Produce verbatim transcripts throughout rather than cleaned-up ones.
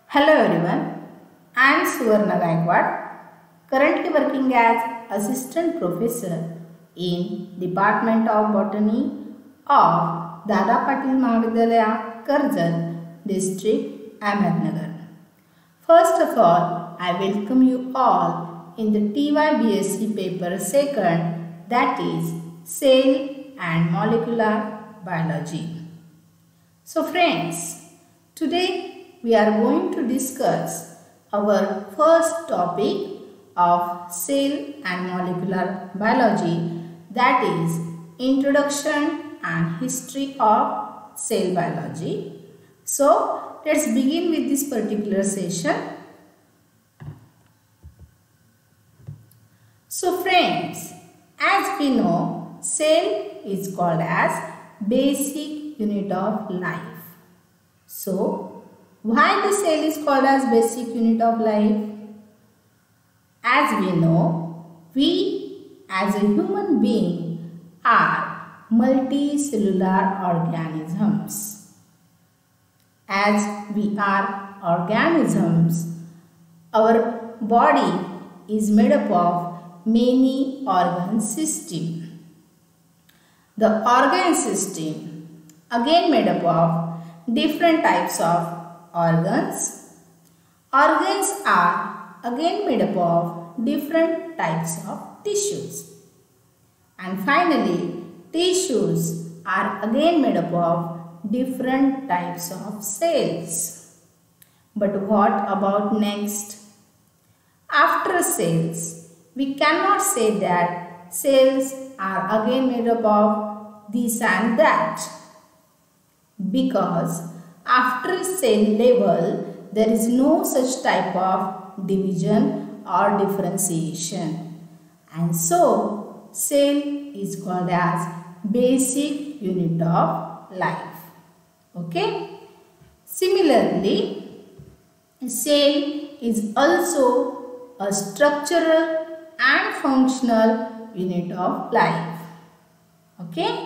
Hello everyone, I am Suvarna Gaikwad, currently working as Assistant Professor in Department of Botany of Dada Patil Mahavidyalaya, Karjat, District, Ahmednagar. First of all, I welcome you all in the T Y B S c paper second, that is Cell and Molecular Biology. So friends, today we are going to discuss our first topic of cell and molecular biology, that is introduction and history of cell biology. So let's begin with this particular session. So friends, as we know, cell is called as basic unit of life. So why the cell is called as basic unit of life? As we know, we as a human being are multicellular organisms. As we are organisms, our body is made up of many organ systems. The organ system again made up of different types of organs. Organs are again made up of different types of tissues. And finally, tissues are again made up of different types of cells. But what about next? After cells, we cannot say that cells are again made up of this and that, because after cell level, there is no such type of division or differentiation. And so, cell is called as basic unit of life. Okay? Similarly, cell is also a structural and functional unit of life. Okay?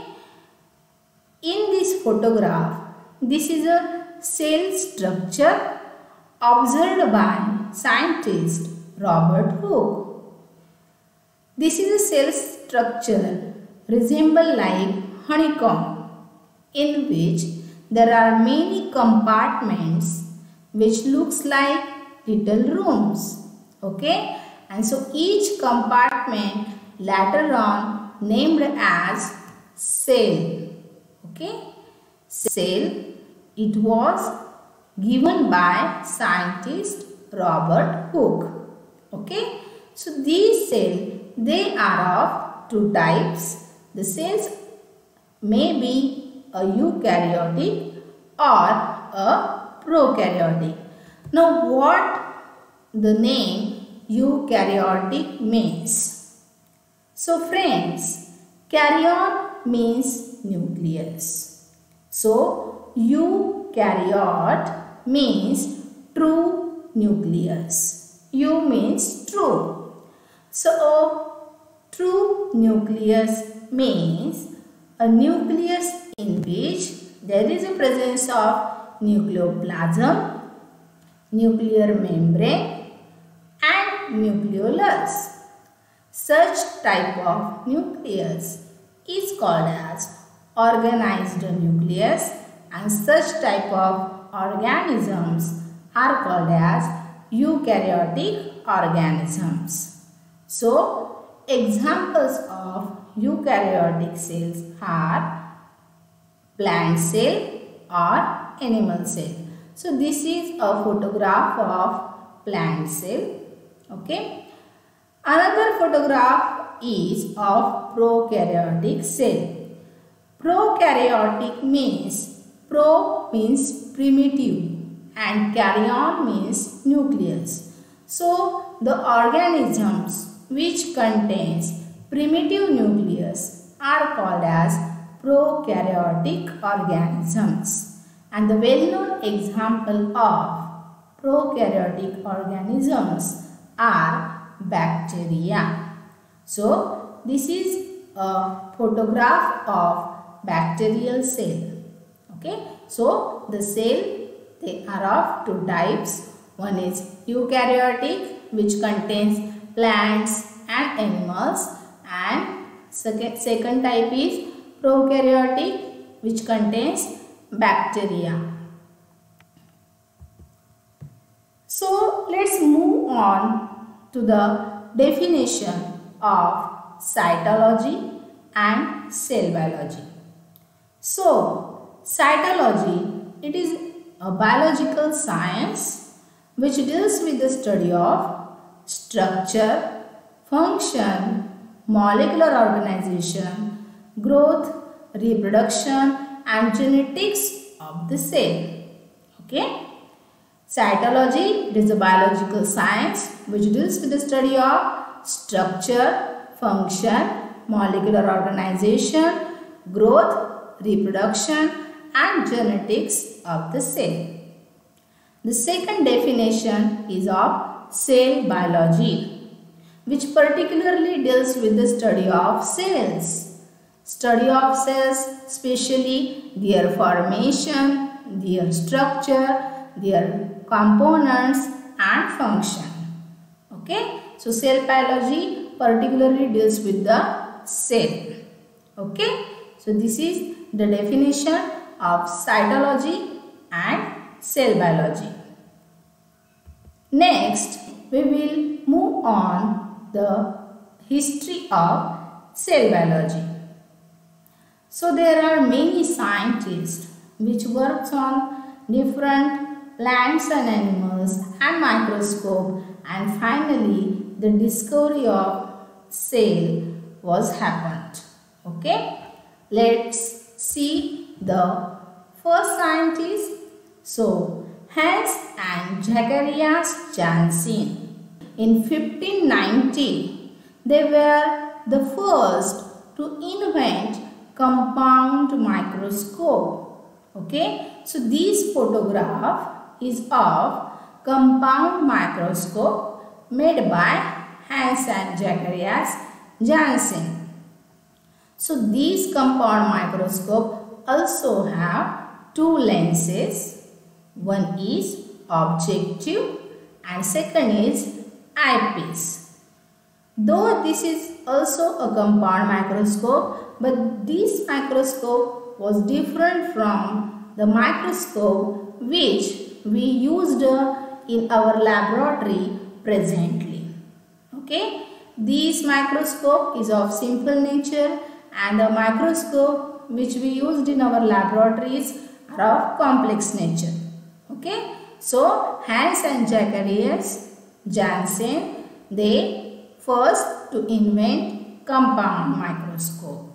In this photograph, this is a cell structure observed by scientist Robert Hooke. This is a cell structure resemble like honeycomb, in which there are many compartments which looks like little rooms. Okay, and so each compartment later on named as cell. Okay, cell. It was given by scientist Robert Hooke. Okay. So these cells, they are of two types. The cells may be a eukaryotic or a prokaryotic. Now what the name eukaryotic means? So friends, karyon means nucleus. So eukaryote means true nucleus. U means true. So, true nucleus means a nucleus in which there is a presence of nucleoplasm, nuclear membrane and nucleolus. Such type of nucleus is called as organized nucleus, and such type of organisms are called as eukaryotic organisms. So, examples of eukaryotic cells are plant cell or animal cell. So, this is a photograph of plant cell. Okay. Another photograph is of prokaryotic cell. Prokaryotic means pro means primitive and karyon means nucleus. So the organisms which contains primitive nucleus are called as prokaryotic organisms. And the well-known example of prokaryotic organisms are bacteria. So this is a photograph of bacterial cell. Okay, so the cell, they are of two types. One is eukaryotic, which contains plants and animals, and second, second type is prokaryotic, which contains bacteria. So let's move on to the definition of cytology and cell biology. So cytology, it is a biological science which deals with the study of structure, function, molecular organization, growth, reproduction and genetics of the cell. Okay. Cytology, it is a biological science which deals with the study of structure, function, molecular organization, growth, reproduction and genetics of the cell. The second definition is of cell biology, which particularly deals with the study of cells. Study of cells, especially their formation, their structure, their components and function. Okay. So cell biology particularly deals with the cell. Okay. So this is the definition of cytology and cell biology. Next, we will move on the history of cell biology. So there are many scientists which works on different plants and animals and microscope, and finally the discovery of cell was happened. Okay, let's see the first scientist. So Hans and Zacharias Janssen. In fifteen ninety, they were the first to invent compound microscope. Okay, so this photograph is of compound microscope made by Hans and Zacharias Janssen. So these compound microscope also have two lenses. One is objective and second is eyepiece. Though this is also a compound microscope, but this microscope was different from the microscope which we used in our laboratory presently. Okay, this microscope is of simple nature and the microscope which we used in our laboratories are of complex nature. Okay, so Hans and Zacharias Janssen, they first to invent compound microscope.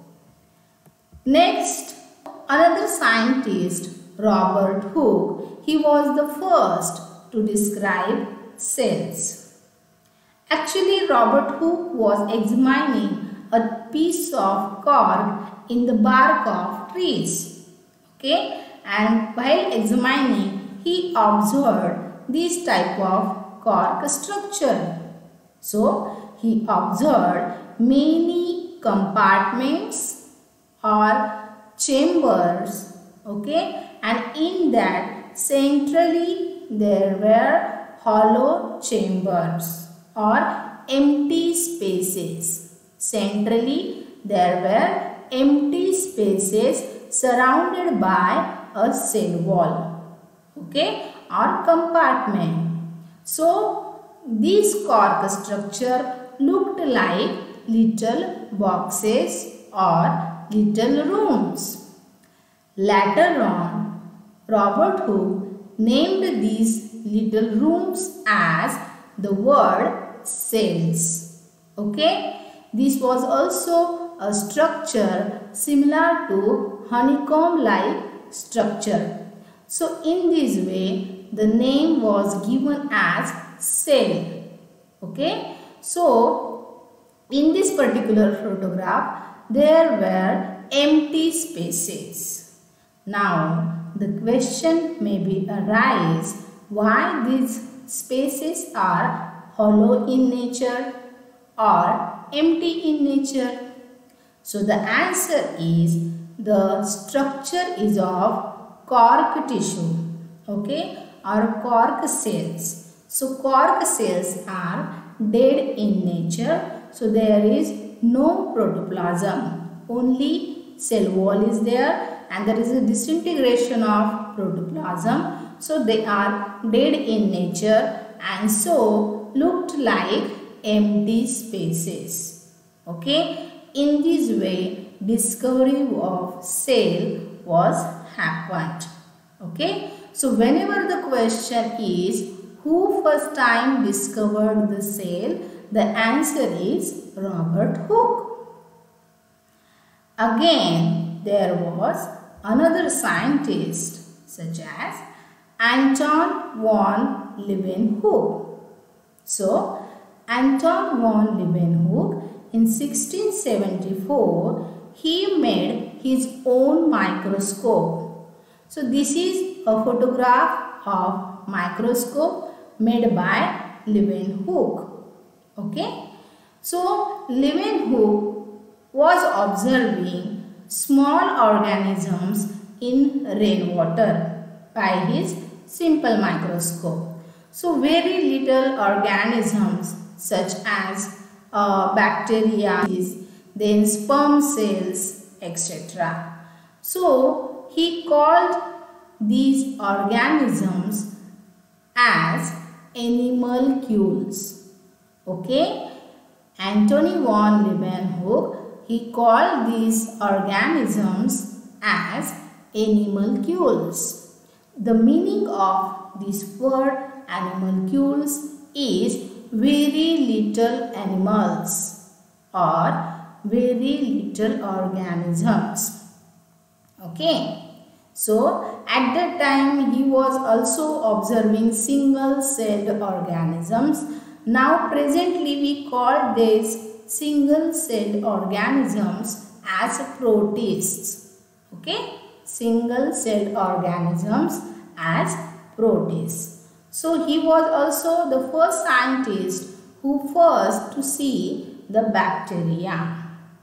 Next, another scientist, Robert Hooke. He was the first to describe cells. Actually, Robert Hooke was examining a piece of cork in the bark of trees. Okay, and while examining, he observed this type of cork structure. So, he observed many compartments or chambers. Okay, and in that centrally there were hollow chambers or empty spaces. Centrally there were empty spaces surrounded by a cell wall, okay, or compartment. So this cork structure looked like little boxes or little rooms. Later on, Robert Hooke named these little rooms as the word cells. Okay, this was also a structure similar to honeycomb-like structure. So in this way, the name was given as cell. Okay, so in this particular photograph, there were empty spaces. Now, the question may be arise why these spaces are hollow in nature or empty in nature. So the answer is the structure is of cork tissue, okay, or cork cells. So cork cells are dead in nature. So there is no protoplasm. Only cell wall is there and there is a disintegration of protoplasm. So they are dead in nature and so looked like empty spaces. Okay. In this way, discovery of cell was happened. Okay. So whenever the question is who first time discovered the cell, the answer is Robert Hooke. Again, there was another scientist such as Anton von Leeuwenhoek. So, Anton von Leeuwenhoek in sixteen seventy-four, he made his own microscope. So, this is a photograph of microscope made by Leeuwenhoek. Okay. So, Leeuwenhoek was observing small organisms in rainwater by his simple microscope. So, very little organisms such as uh, bacteria, then sperm cells, et cetera. So, he called these organisms as animalcules. Okay. Antony von Leeuwenhoek, he called these organisms as animalcules. The meaning of this word animalcules is very little animals or very little organisms. Okay. So, at that time he was also observing single-celled organisms. Now, presently we call these single-celled organisms as protists. Okay, single-celled organisms as protists. So, he was also the first scientist who first to see the bacteria.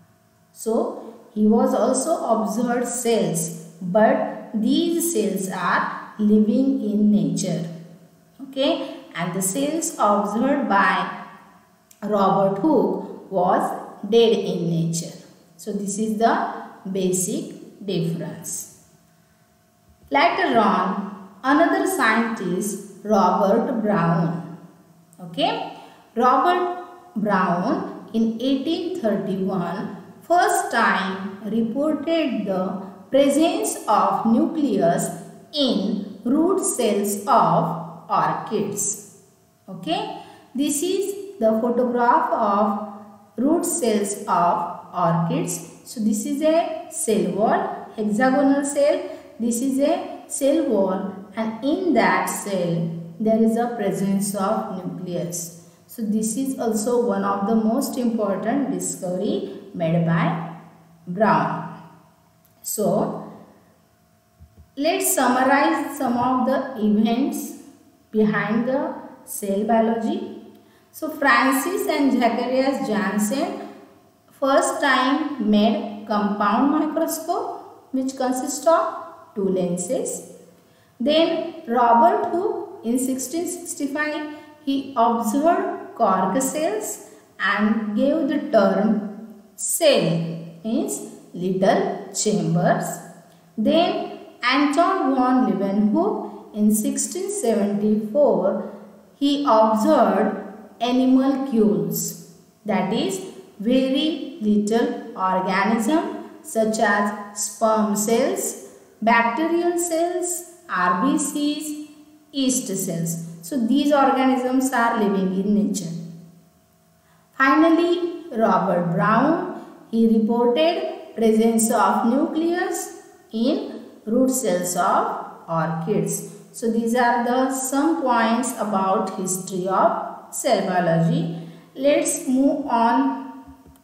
So, he was also observed cells, but these cells are living in nature. Okay, and the cells observed by Robert Hooke was dead in nature. So, this is the basic difference. Later on, another scientist, Robert Brown. Okay, Robert Brown in eighteen thirty-one first time reported the presence of nucleus in root cells of orchids. Okay, this is the photograph of root cells of orchids. So, this is a cell wall, hexagonal cell. This is a cell wall, and in that cell there is a presence of nucleus. So, this is also one of the most important discovery made by Brown. So, let's summarize some of the events behind the cell biology. So, Francis and Zacharias Janssen first time made compound microscope which consists of two lenses. Then Robert Hooke in sixteen sixty-five he observed cork cells and gave the term cell, means little chambers. Then Anton von Leeuwenhoek in sixteen seventy-four he observed animalcules, that is very little organism such as sperm cells, bacterial cells, R B Cs, yeast cells. So, these organisms are living in nature. Finally, Robert Brown, he reported presence of nucleus in root cells of orchids. So, these are the some points about history of cell biology. Let's move on.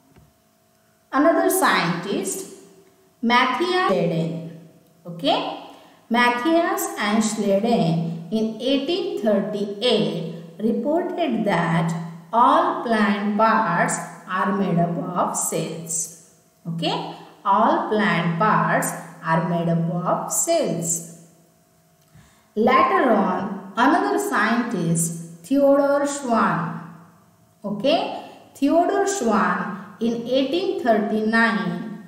Another scientist, Matthias Schleiden. Okay, Matthias and Schleiden in eighteen thirty-eight reported that all plant parts are made up of cells. Okay, all plant parts are made up of cells. Later on, another scientist, Theodor Schwann. Okay, Theodor Schwann in eighteen thirty-nine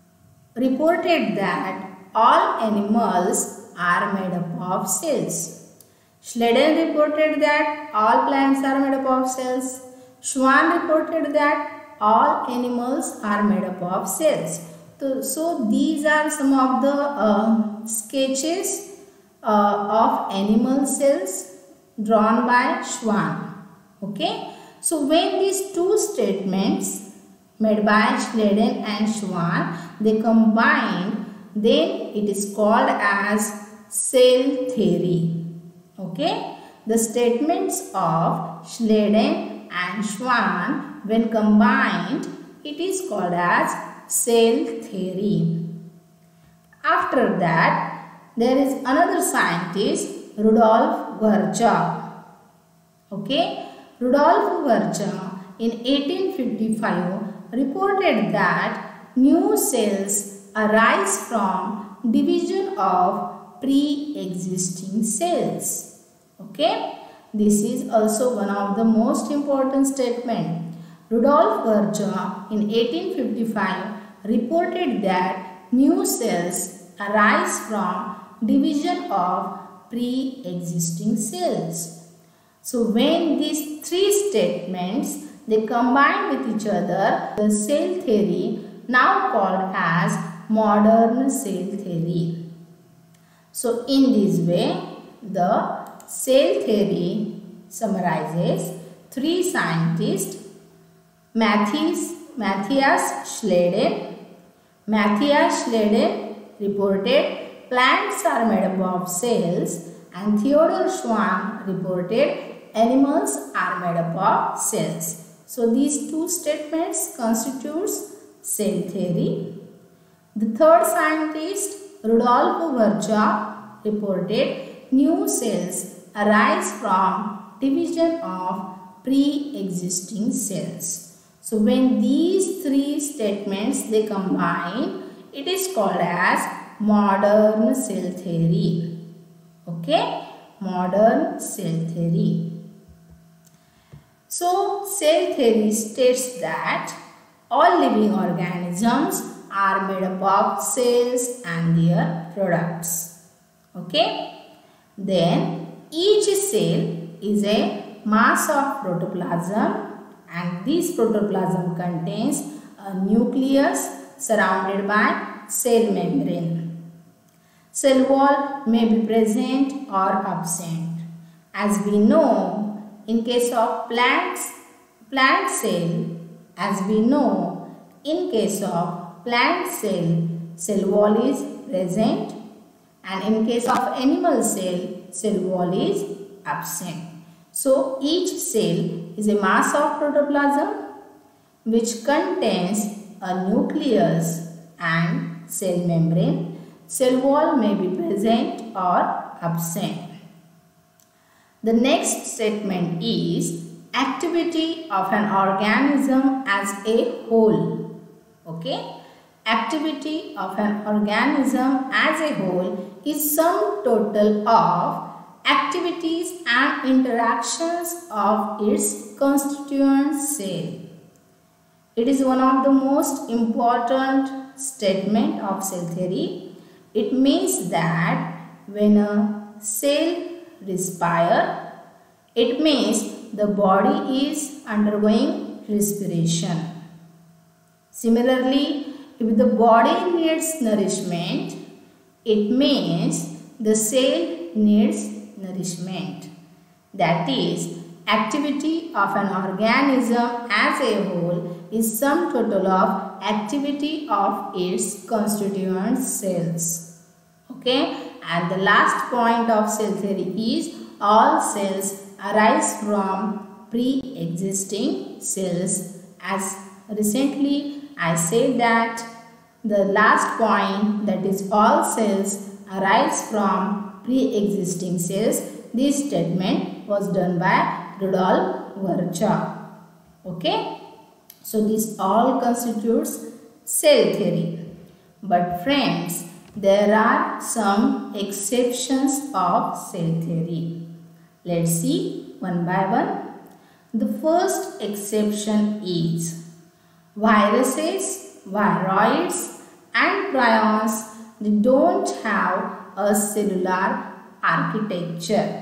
reported that all animals are made up of cells. Schleiden reported that all plants are made up of cells. Schwann reported that all animals are made up of cells. So, so these are some of the uh, sketches uh, of animal cells drawn by Schwann. Okay. So when these two statements made by Schleiden and Schwann, they combined, then it is called as cell theory. Okay. The statements of Schleiden and Schwann, when combined, it is called as cell theory. After that, there is another scientist, Rudolf Virchow. Okay. Rudolf Virchow in eighteen fifty-five reported that new cells arise from division of pre-existing cells. Okay, this is also one of the most important statement. Rudolf Virchow in eighteen fifty-five reported that new cells arise from division of pre-existing cells. So when these three statements they combine with each other, the cell theory now called as modern cell theory. So in this way, the cell theory summarizes three scientists, Matthias, Matthias Schleiden. Matthias Schleiden reported plants are made up of cells, and Theodor Schwann reported animals are made up of cells. So these two statements constitutes cell theory. The third scientist, Rudolf Virchow, reported new cells arise from division of pre-existing cells. So when these three statements they combine, it is called as modern cell theory. Okay, modern cell theory. So, cell theory states that all living organisms are made up of cells and their products. Okay. Then, each cell is a mass of protoplasm, and this protoplasm contains a nucleus surrounded by cell membrane. Cell wall may be present or absent. As we know, in case of plants, plant cell, as we know, in case of plant cell, cell wall is present, and in case of animal cell, cell wall is absent. So each cell is a mass of protoplasm which contains a nucleus and cell membrane. Cell wall may be present or absent. The next statement is activity of an organism as a whole. Okay? Activity of an organism as a whole is sum total of activities and interactions of its constituent cell. It is one of the most important statement of cell theory. It means that when a cell respire, it means the body is undergoing respiration. Similarly, if the body needs nourishment, it means the cell needs nourishment. That is, activity of an organism as a whole is sum total of activity of its constituent cells. Okay? And the last point of cell theory is all cells arise from pre-existing cells. As recently I said that the last point, that is all cells arise from pre-existing cells, this statement was done by Rudolf Virchow. Okay? So this all constitutes cell theory. But friends, there are some exceptions of cell theory. Let's see one by one. The first exception is viruses, viroids and prions, they don't have a cellular architecture.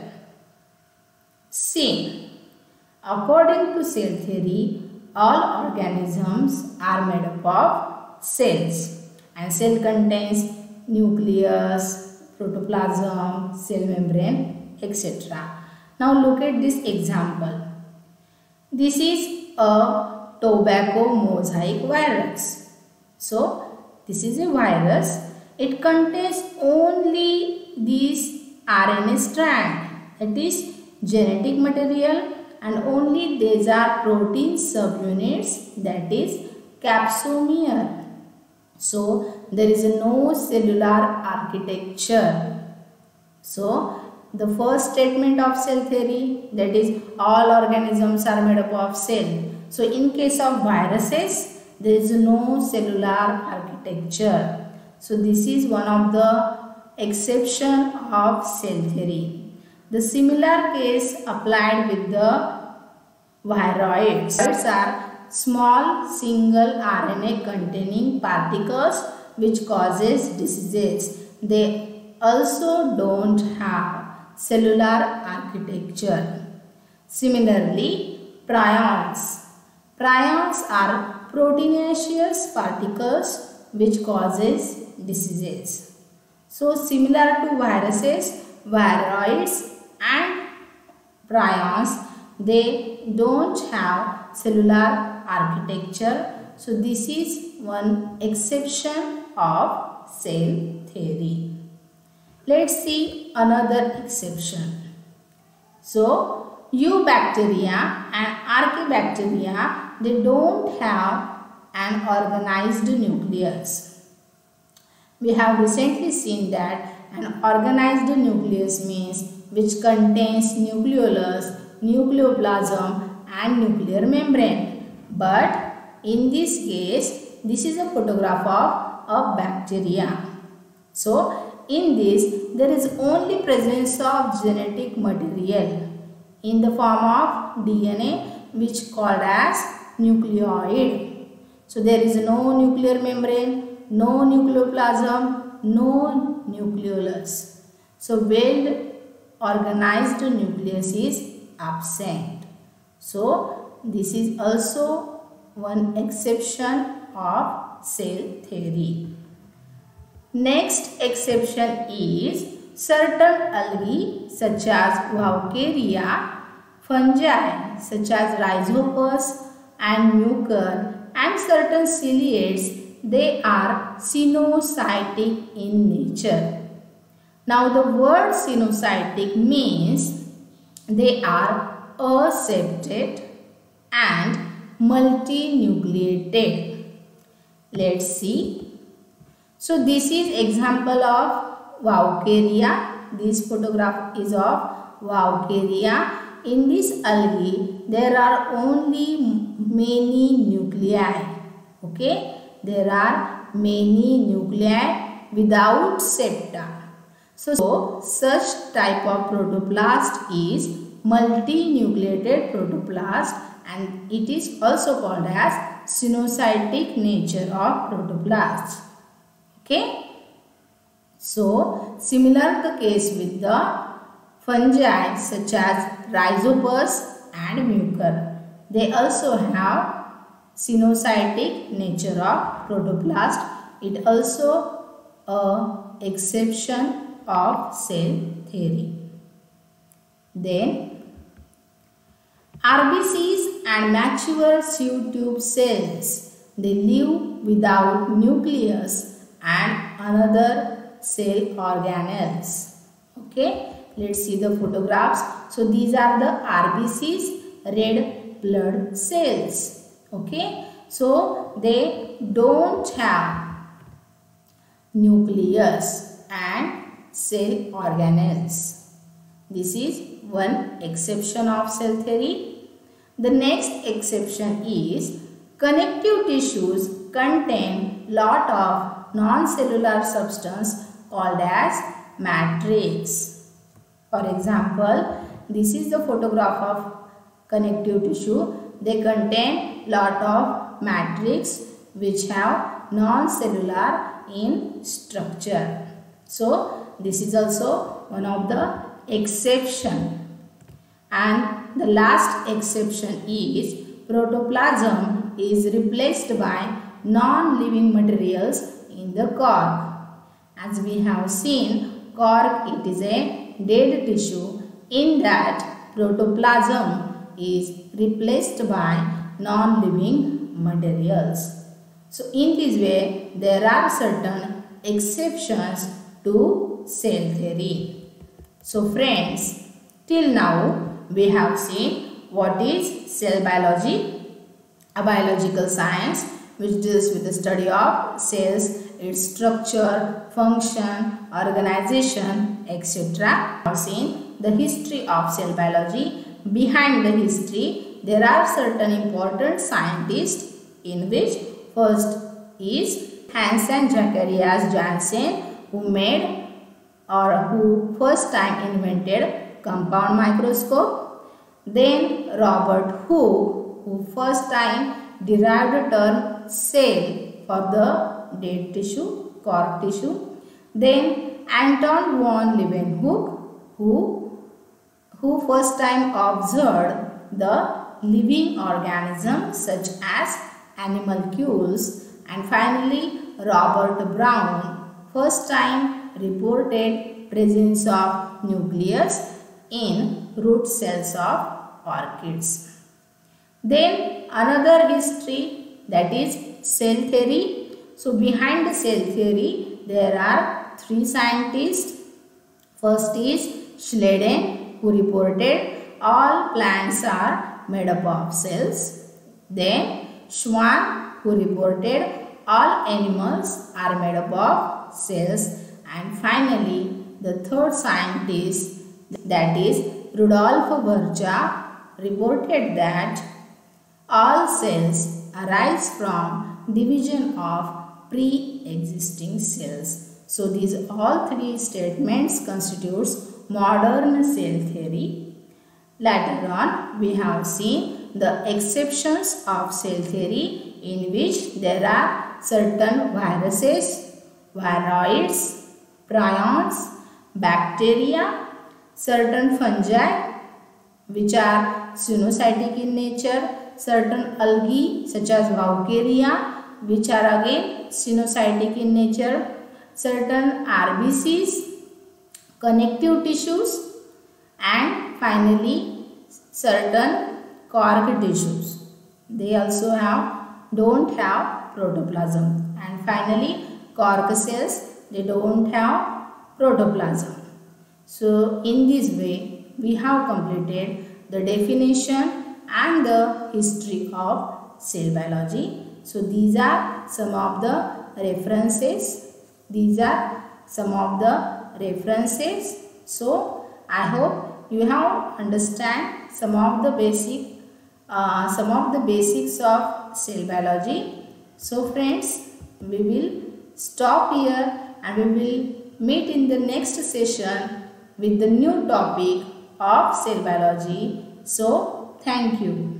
C. According to cell theory, all organisms are made up of cells, and cell contains nucleus, protoplasm, cell membrane, et cetera. Now look at this example. This is a tobacco mosaic virus. So this is a virus. It contains only this R N A strand, that is genetic material, and only these are protein subunits, that is capsomere. So there is no cellular architecture. So the first statement of cell theory, that is all organisms are made up of cell. So in case of viruses, there is no cellular architecture. So this is one of the exception of cell theory. The similar case applied with the viroids. Viroids are small single R N A containing particles which causes diseases. They also don't have cellular architecture. Similarly, prions. Prions are proteinaceous particles which causes diseases. So similar to viruses, viroids and prions, they don't have cellular architecture. So this is one exception of cell theory. Let's see another exception. So eubacteria and archaebacteria, they don't have an organized nucleus. We have recently seen that an organized nucleus means which contains nucleolus, nucleoplasm and nuclear membrane. But in this case, this is a photograph of a bacteria. So in this, there is only presence of genetic material in the form of D N A, which called as nucleoid. So there is no nuclear membrane, no nucleoplasm, no nucleolus. So well organized nucleus is absent. So this is also one exception of cell theory. Next exception is certain algae such as Vaucaria, fungi such as Rhizopus and Mucor, and certain ciliates, they are cenocytic in nature. Now the word cenocytic means they are aseptate and multinucleated. Let's see. So this is example of Vaucaria. This photograph is of Vaucaria. In this algae, there are only many nuclei. Okay, there are many nuclei without septa. So, so such type of protoplast is multinucleated protoplast, and it is also called as cenocytic nature of protoplasts. Okay. So similar the case with the fungi such as Rhizopus and Mucor. They also have cenocytic nature of protoplast. It also a exception of cell theory. Then R B Cs and mature sieve tube cells, they live without nucleus and another cell organelles. Okay, let's see the photographs. So these are the R B Cs, red blood cells. Okay, so they don't have nucleus and cell organelles. This is one exception of cell theory. The next exception is connective tissues contain lot of non-cellular substance called as matrix. For example, this is the photograph of connective tissue. They contain lot of matrix which have non-cellular in structure. So this is also one of the exception. And the last exception is protoplasm is replaced by non-living materials in the cork. As we have seen, cork, it is a dead tissue. In that, protoplasm is replaced by non-living materials. So in this way, there are certain exceptions to cell theory. So friends, till now we have seen what is cell biology, a biological science which deals with the study of cells, its structure, function, organization, et cetera. We have seen the history of cell biology. Behind the history, there are certain important scientists, in which first is Hans and Zacharias Janssen, who made or who first time invented compound microscope. Then Robert Hooke, who first time derived the term cell for the dead tissue, cork tissue. Then Anton von Leeuwenhoek, who who first time observed the living organisms such as animalcules. And finally Robert Brown first time reported presence of nucleus in root cells of orchids. Then another history, that is cell theory. So behind the cell theory there are three scientists. First is Schleiden, who reported all plants are made up of cells. Then Schwann, who reported all animals are made up of cells. And finally the third scientist, that is Rudolf Virchow, reported that all cells arise from division of pre-existing cells. So these all three statements constitutes modern cell theory. Later on we have seen the exceptions of cell theory, in which there are certain viruses, viroids, prions, bacteria, certain fungi which are sinusitic in nature, certain algae such as Vaucaria which are again sinusitic in nature, certain R B Cs, connective tissues, and finally certain cork tissues. They also have don't have protoplasm. And finally cork cells, they don't have protoplasm. So in this way we have completed the definition and the history of cell biology. So these are some of the references. These are some of the references. So I hope you have understand some of the basic uh, some of the basics of cell biology. So friends, we will stop here and we will meet in the next session with the new topic of cell biology. So thank you.